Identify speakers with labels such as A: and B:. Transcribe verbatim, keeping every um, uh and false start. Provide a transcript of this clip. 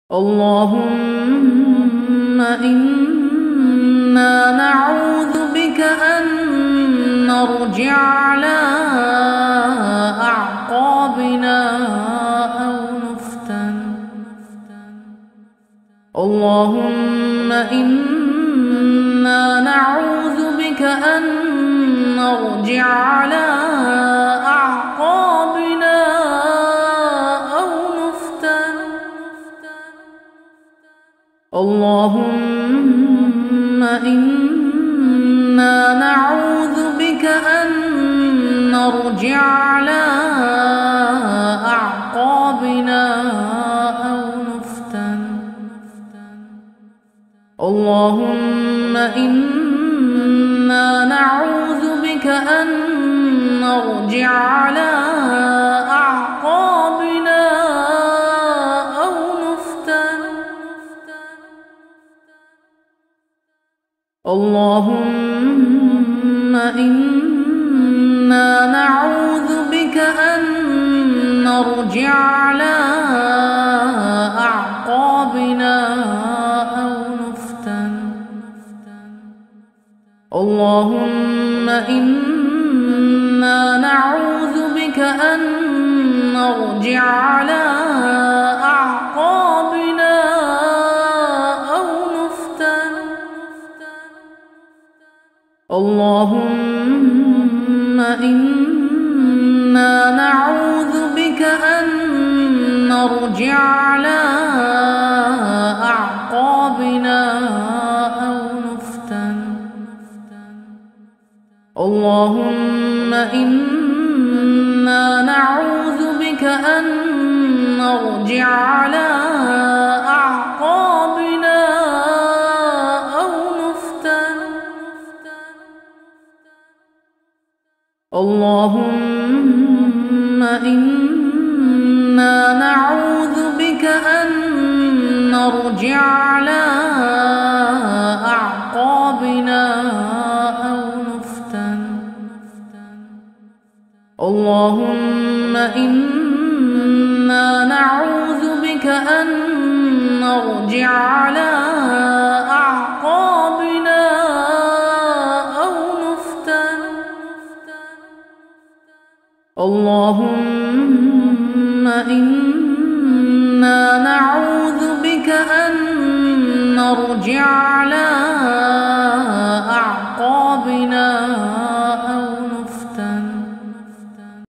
A: اللهم إنا نعوذ بك أن نرجع على أعقابنا أو نفتن. اللهم إنا نعوذ بك أن نرجع على أعقابنا أو نفتن. اللهم إنا نعوذ بك أن نرجع على أعقابنا أو نفتن. اللهم إنا نعوذ بك أن نرجع على أعقابنا أو نفتن. اللهم إنا نعوذ بك أن نرجع على أعقابنا أو نفتن. اللهم إنا نعوذ بك أن نرجع على أعقابنا أو نفتن. اللهم إنا نعوذ بك أن نرجع على أعقابنا أو نفتن. اللهم إنا نعوذ بك أن نرجع على أعقابنا أو نفتن. اللهم إنا نعوذ بك أن نرجع على أعقابنا أو نفتن. اللهم إنا نعوذ بك أن نرجع على أعقابنا أو نفتن. اللهم إنا نعوذ بك أن نرجع على أعقابنا